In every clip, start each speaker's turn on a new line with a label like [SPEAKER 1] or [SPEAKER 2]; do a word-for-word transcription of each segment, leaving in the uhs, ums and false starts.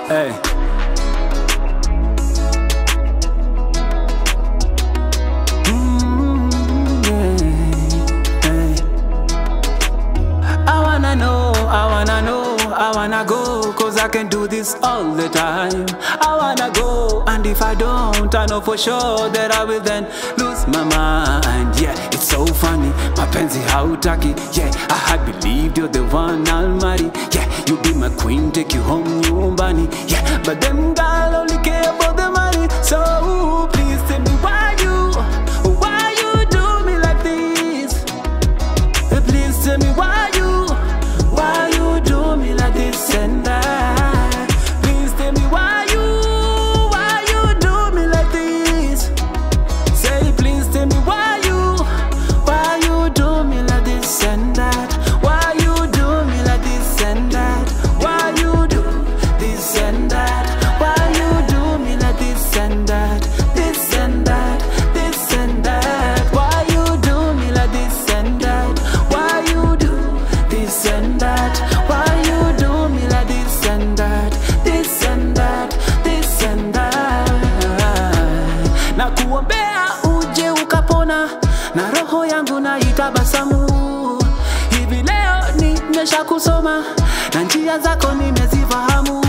[SPEAKER 1] Hey. Mm, yeah, hey. I wanna know, I wanna know, I wanna go, cause I can do this all the time. I wanna go, and if I don't, I know for sure that I will then lose my mind. Yeah, it's so funny, mapenzi hautaki. Yeah, I had believed you're the one I'll marry. Yeah, you be my queen, take you home nyumbani. Yeah, but them girl only care about the money. So please tell me why you, why you do me like this. Please tell me why you, why you do me like this and that. Please tell me why you, why you do me like this. Say please tell me why you, why you do me like this and that. Why you do me like this and that. Why you do this and that. Why you do me like this and that. This and that, this and that. Why you do me like this and that. Why you do this and that. Why you do me like this and that. This and that, this and that. Na kuombea uje ukapona, na roho yangu na itabasamu. Hivi leo nimesha kusoma, na njia zako nimezifahamu.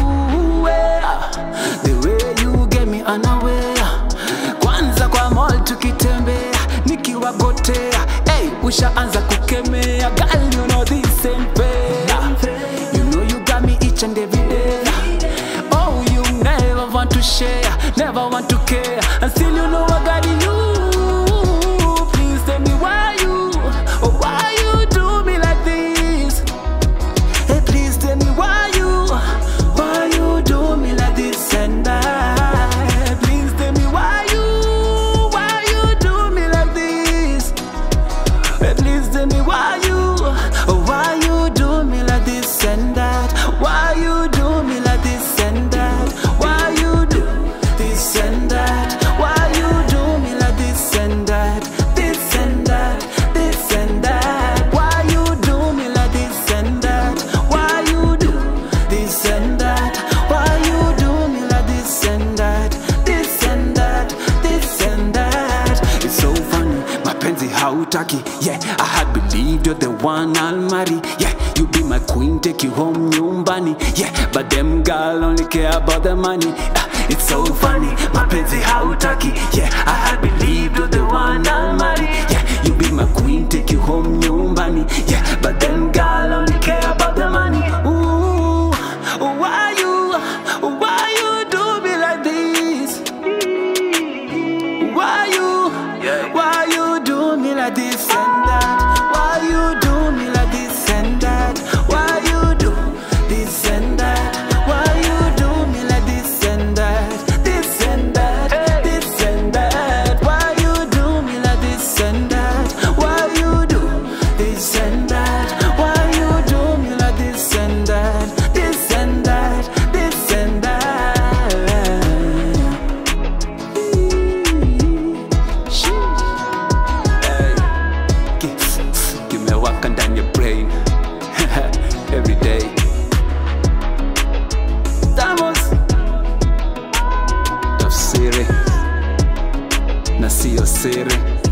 [SPEAKER 1] The way you get me unaware. Kwanza kwa mall tukitembea, nikiwagotea. Hey, ushaanza kukemea. Girl, you know this ain't fair. You know you got me each and every day. Oh, you never want to share, never want to care, and still you know I got you. Please tell me why you, oh, why you do me like this. Hey, please tell me why you, why you do me like this and that. Please tell me why you, why you do me like this. Hey, please tell me why you, oh, why you do me like this and that. Why you do me like this and that. Why you do this and that. Why you do me like this and that. This and that, this and that. Why you do me like this and that. Why you do this and that. Why you do me like this and that. This and that, this and that. It's so funny, mapenzi hautaki. Yeah, I had believed you're the one I'll marry. Yeah, you be my queen, take you home nyumbani. Yeah, but them girl only care about the money. uh, It's so funny, mapenzi hautaki. Yeah, I had believed you're the one I'll marry. Yeah, you be my queen, take you home nyumbani. Yeah, but them girl only care about the money. Ooh, why you, why you do me like this. Why you, why you do me like this and that. Why you do me like this and that. Why you do this and that. Why you do me like this and that. This and that, this and that. Why you do me like this and that. Why you do this and that. Why you do me like this and that. This and that, this and that. Hey, give, give me a walk and down your brain. Every day. THAMOS, TAFSIRI, na sio siri.